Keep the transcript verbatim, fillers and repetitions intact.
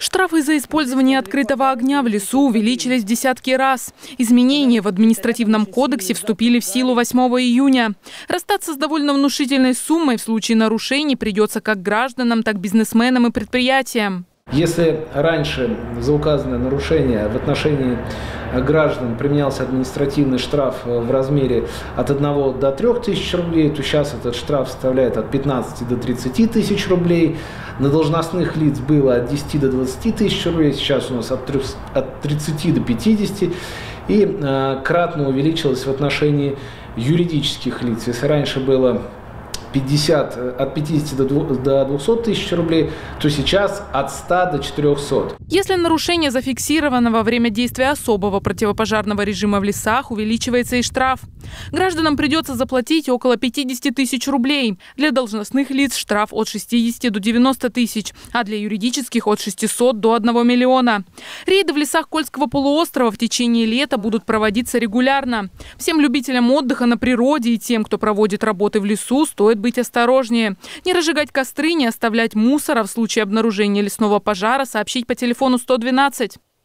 Штрафы за использование открытого огня в лесу увеличились в десятки раз. Изменения в административном кодексе вступили в силу восьмого июня. Расстаться с довольно внушительной суммой в случае нарушений придется как гражданам, так и бизнесменам и предприятиям. Если раньше за указанное нарушение в отношении граждан применялся административный штраф в размере от одного до трёх тысяч рублей, то сейчас этот штраф составляет от пятнадцати до тридцати тысяч рублей. На должностных лиц было от десяти до двадцати тысяч рублей, сейчас у нас от тридцати до пятидесяти. И э, кратно увеличилось в отношении юридических лиц. Если раньше было пятьдесят, от пятидесяти до двухсот тысяч рублей, то сейчас от ста до четырёхсот. Если нарушение зафиксировано во время действия особого противопожарного режима в лесах, увеличивается и штраф. Гражданам придется заплатить около пятидесяти тысяч рублей. Для должностных лиц штраф от шестидесяти до девяноста тысяч, а для юридических от шестисот до одного миллиона. Рейды в лесах Кольского полуострова в течение лета будут проводиться регулярно. Всем любителям отдыха на природе и тем, кто проводит работы в лесу, стоит быть осторожнее. Не разжигать костры, не оставлять мусора, в случае обнаружения лесного пожара сообщить по телефону сто двенадцать.